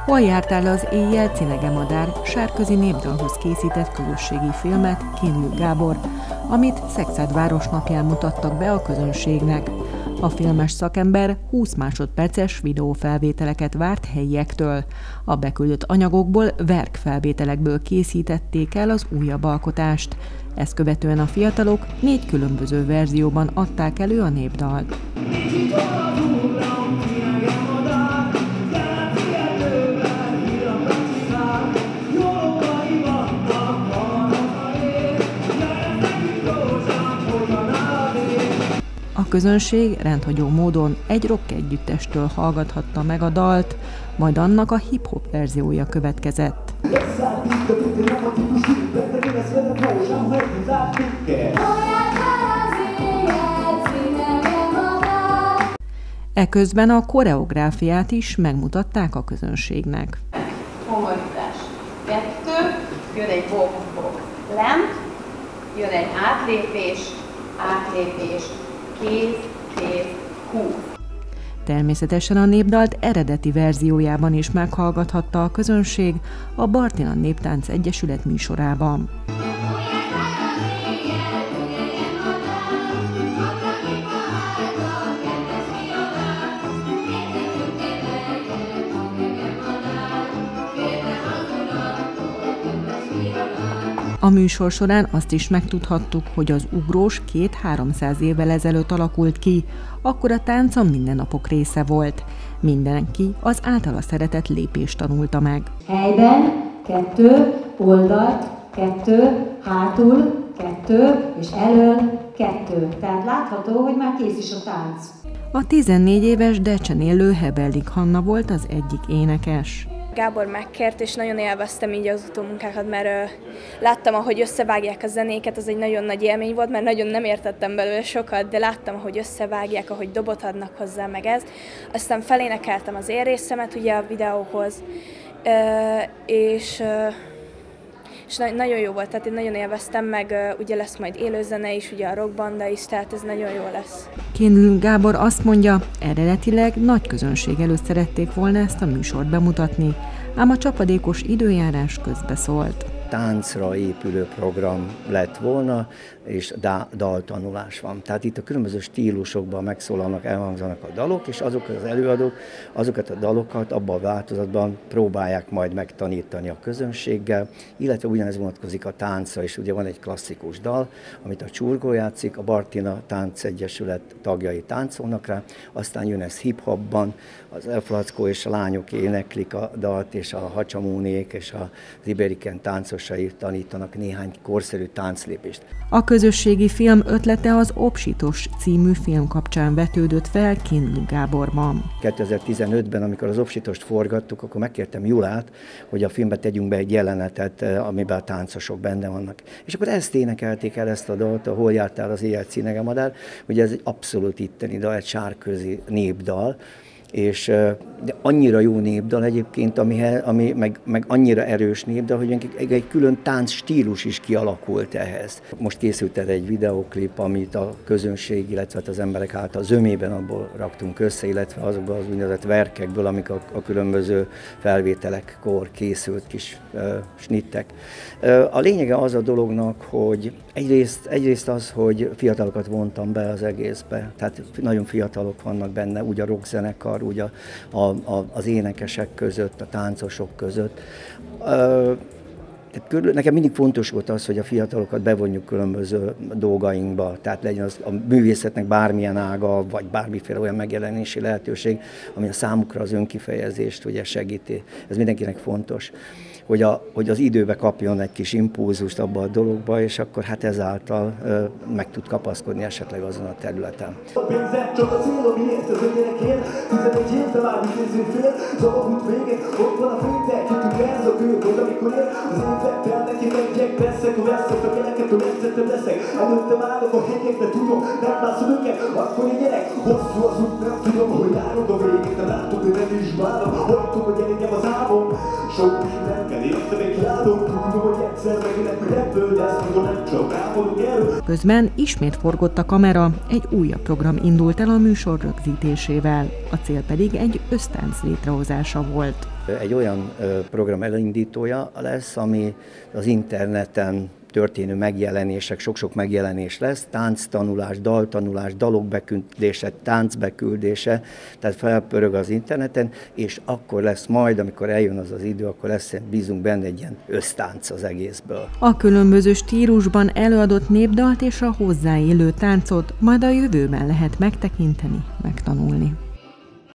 Hol jártál az éjjel Cinege madár sárközi népdalhoz készített közösségi filmet Kinlő Gábor, amit Szekszárd napján mutattak be a közönségnek. A filmes szakember 20 másodperces videófelvételeket várt helyiektől. A beküldött anyagokból verkfelvételekből készítették el az újabb alkotást. Ezt követően a fiatalok 4 különböző verzióban adták elő a népdalt. A közönség rendhagyó módon egy rock együttestől hallgathatta meg a dalt, majd annak a hip-hop verziója következett. Eközben a koreográfiát is megmutatták a közönségnek. Homorítás 2, jön egy bok-bok lent, jön egy átlépés, kéz, hú. Természetesen a népdalt eredeti verziójában is meghallgathatta a közönség a Bartina Néptánc Egyesület műsorában. A műsor során azt is megtudhattuk, hogy az ugrós 200-300 évvel ezelőtt alakult ki, akkor a tánc a mindennapok része volt. Mindenki az általa szeretett lépést tanulta meg. Helyben 2, oldalt 2, hátul 2 és elől 2. Tehát látható, hogy már kész is a tánc. A 14 éves Decsen élő Heberlik Hanna volt az egyik énekes. Gábor megkért, és nagyon élveztem így az utómunkákat, mert láttam, ahogy összevágják a zenéket, az egy nagyon nagy élmény volt, mert nagyon nem értettem belőle sokat, de láttam, ahogy összevágják, ahogy dobot adnak hozzá, meg ez. Aztán felénekeltem az én részemet ugye a videóhoz, és nagyon jó volt, tehát én nagyon élveztem, meg ugye lesz majd élőzene is, ugye a rockbanda is, tehát ez nagyon jó lesz. Kinlő Gábor azt mondja, eredetileg nagy közönség előtt szerették volna ezt a műsort bemutatni, ám a csapadékos időjárás közbeszólt. Táncra épülő program lett volna, és daltanulás van. Tehát itt a különböző stílusokban megszólalnak, elhangzanak a dalok, és azok az előadók azokat a dalokat abban a változatban próbálják majd megtanítani a közönséggel, illetve ugyanez vonatkozik a táncra is. Ugye van egy klasszikus dal, amit a Csurgó játszik, a Bartina Tánc Egyesület tagjai táncolnak rá, aztán jön ez hip-hopban, az Elflackó és a lányok éneklik a dalt, és a Hacsamónék és az Iberiken táncosai tanítanak néhány korszerű tánclépést. A közösségi film ötlete az Obsitos című film kapcsán vetődött fel Kinlő Gáborban. 2015-ben, amikor az Obsitost forgattuk, akkor megkértem Julát, hogy a filmbe tegyünk be egy jelenetet, amiben a táncosok benne vannak. És akkor ezt énekelték el, ezt a dalt, a Hol jártál az éjjel Cinege madár, hogy ez egy abszolút itteni dal, egy sárközi népdal, és de annyira jó népdal egyébként, ami meg annyira erős népdal, hogy egy külön tánc stílus is kialakult ehhez. Most készült egy videóklip, amit a közönség, illetve az emberek által zömében abból raktunk össze, illetve azokból az úgynevezett verkekből, amik a különböző felvételekkor készült kis snittek. A lényege az a dolognak, hogy egyrészt az, hogy fiatalokat vontam be az egészbe, tehát nagyon fiatalok vannak benne, úgy a rockzenekar, úgy az énekesek között, a táncosok között. Nekem mindig fontos volt az, hogy a fiatalokat bevonjuk különböző dolgainkba, tehát legyen az a művészetnek bármilyen ága, vagy bármiféle olyan megjelenési lehetőség, ami a számukra az önkifejezést ugye segíti. Ez mindenkinek fontos, hogy az időbe kapjon egy kis impulzust abba a dologba, és akkor hát ezáltal meg tud kapaszkodni esetleg azon a területen. Közben ismét forgott a kamera, egy újabb program indult el a műsor rögzítésével. A cél pedig egy ösztánc létrehozása volt. egy olyan program elindítója lesz, ami az interneten történő megjelenések, sok-sok megjelenés lesz, tánctanulás, daltanulás, dalok beküldése, tánc beküldése, tehát felpörög az interneten, és akkor lesz majd, amikor eljön az az idő, akkor lesz, bízunk benne, egy ilyen össztánc az egészből. A különböző stílusban előadott népdalt és a hozzáillő táncot majd a jövőben lehet megtekinteni, megtanulni.